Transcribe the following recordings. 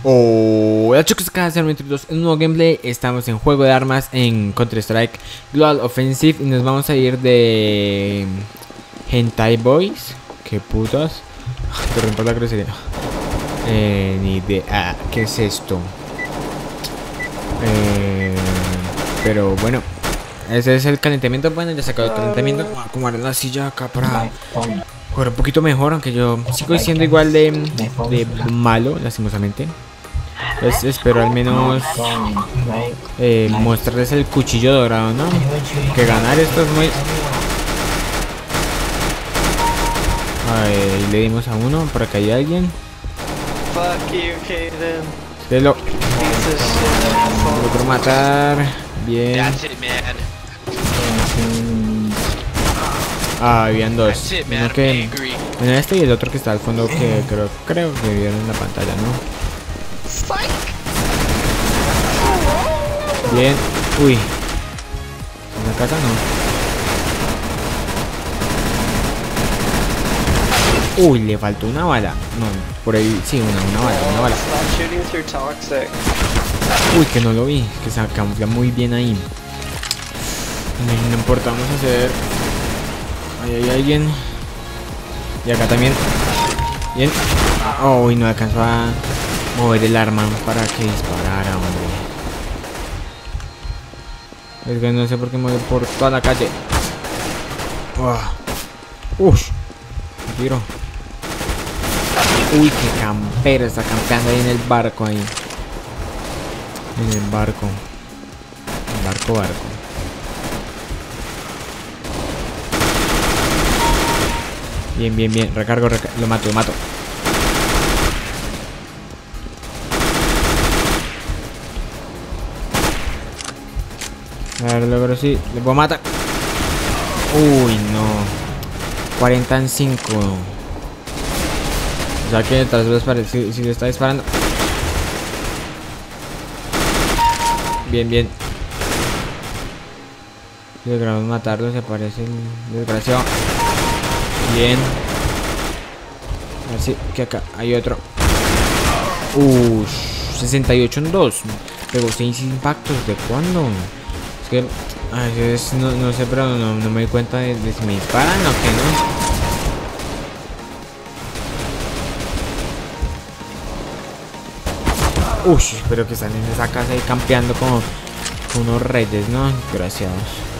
Hola chicos, acá es 22 en un nuevo gameplay. Estamos en juego de armas en Counter-Strike Global Offensive y nos vamos a ir de Hentai Boys. Qué putas. Te rompo la grosería. Ni idea. ¿Qué es esto? Pero bueno, ese es el calentamiento. Bueno, ya sacado el calentamiento. Voy a acomodar la silla acá para jugar un poquito mejor, aunque yo sigo siendo igual de malo, lastimosamente. Pues espero al menos mostrarles el cuchillo dorado, ¿no? Que ganar esto es muy... Ahí le dimos a uno, por acá hay alguien. Fuck you, Kaden. Que lo quiero matar. Bien. That's it, man. Habían dos. That's it, man. Uno I'm que... angry. Bueno, este y el otro que está al fondo, que creo que vieron en la pantalla, ¿no? Bien. Uy. En la casa no. Uy, le faltó una bala. No, por ahí sí, una bala. Stop shooting through toxic. Uy, que no lo vi. Que se camufla muy bien ahí. No importa, vamos a hacer... Ahí hay alguien. Y acá también. Bien. Uy, no alcanzó a mover el arma para que disparara, hombre. Es que no sé por qué mueve por toda la calle. Ush. Tiro. Uy, qué campero. Está campeando ahí en el barco ahí. En el barco. Barco. Bien. Recargo. Lo mato. A ver, logro sí. Le puedo matar. Uy, no. 45. O sea que detrás de los si le está disparando. Bien. Logramos matarlo, se parece el desgraciado. Bien. A ver si que acá hay otro. 68 en 2. Pegó 6 impactos. ¿De cuándo? Es que a veces no sé, pero no me doy cuenta de si me disparan o que no. Espero que están en esa casa ahí campeando como unos reyes, ¿no? Desgraciados.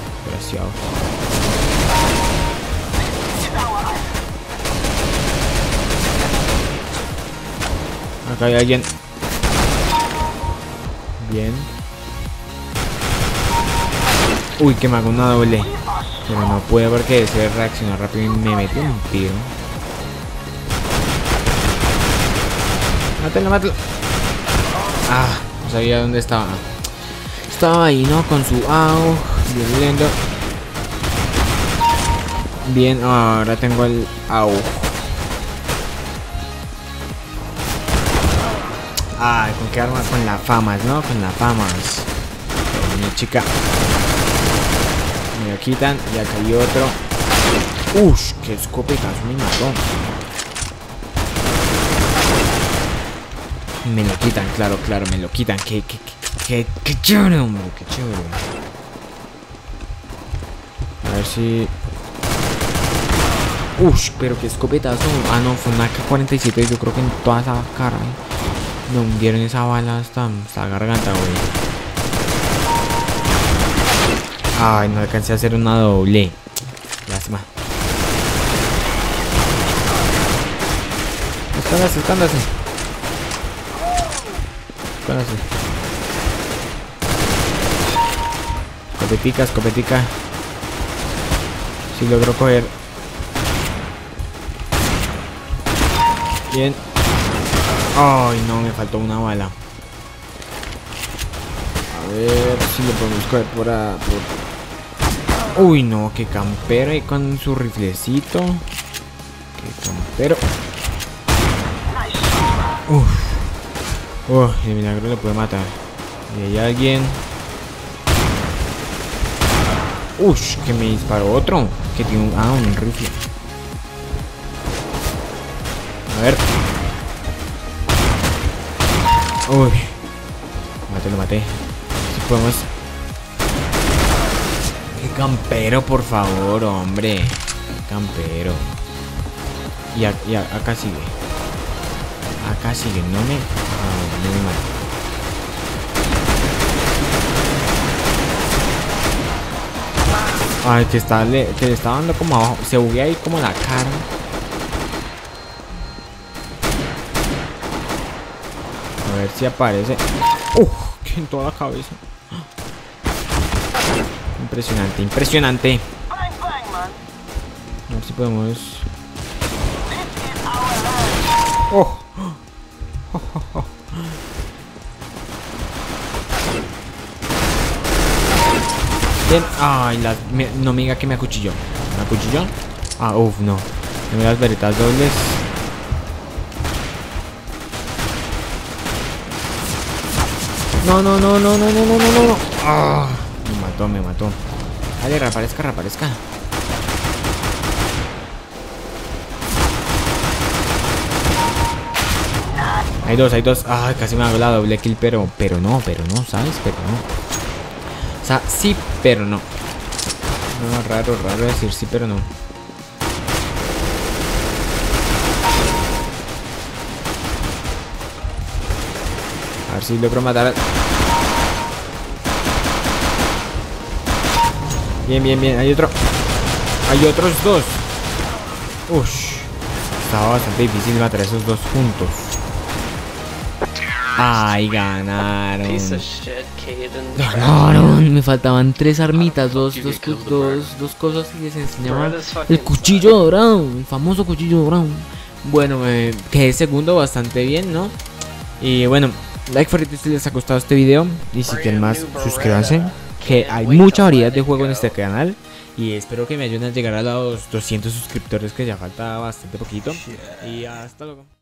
Acá hay alguien. Bien. Uy, que me hago una doble. Pero no puedo porque ese reaccionó rápido y me metió un tiro. Mátalo. No sabía dónde estaba. Estaba ahí, ¿no? Con su AUG. Bien lindo. Bien, ahora tengo el AUG. ¿Con qué arma? Con la FAMAS, ¿no? Con la FAMAS. Mi chica. Me lo quitan. Y acá hay otro. Qué escopetazo me mató. Me lo quitan, claro, me lo quitan. Qué chévere, hombre, qué chévere. A ver si... pero qué escopetazo. No, fue una AK-47. Yo creo que en toda esa cara. Me hundieron esa bala hasta la garganta, güey. No alcancé a hacer una doble. Lástima. Escándase. Escopetica. Si logro coger. Bien. No, me faltó una bala. A ver si lo podemos coger por... Uy, no, qué campero ahí con su riflecito. Qué campero. El milagro lo puede matar. Y hay alguien. Que me disparó otro. Que tiene un rifle. A ver. Uy. Lo maté. Si podemos. Qué campero, por favor, hombre. Campero. Y acá sigue. Acá sigue. No me. No me mato. Ay, que le está dando como abajo. Se buguea ahí como la cara. A ver si aparece. Que en toda la cabeza. Impresionante, impresionante. A ver si podemos. Bien. Ay, no me diga que me acuchilló. ¿Me acuchilló? Ah, uff, no. Tengo las veritas dobles. No. Ah, me mató. Dale, reaparezca. Hay dos. Ay, casi me hago la doble kill, pero no, ¿sabes? Pero no. O sea, sí, pero no. No, raro decir sí, pero no. A ver si logro matar al... Bien. Hay otros dos. Ush. Estaba bastante difícil matar a esos dos juntos. Ay, ganaron. Piece of shit, Caden. Ganaron. Me faltaban 3 armitas, dos cosas que les enseñaban. El cuchillo dorado, el famoso cuchillo dorado. Bueno, quedé segundo, bastante bien, ¿no? Y bueno, like favorito si les ha gustado este video. Y si quieren más, suscríbanse. Que hay mucha variedad de juego en este canal. Y espero que me ayuden a llegar a los 200 suscriptores, que ya falta bastante poquito. Y hasta luego.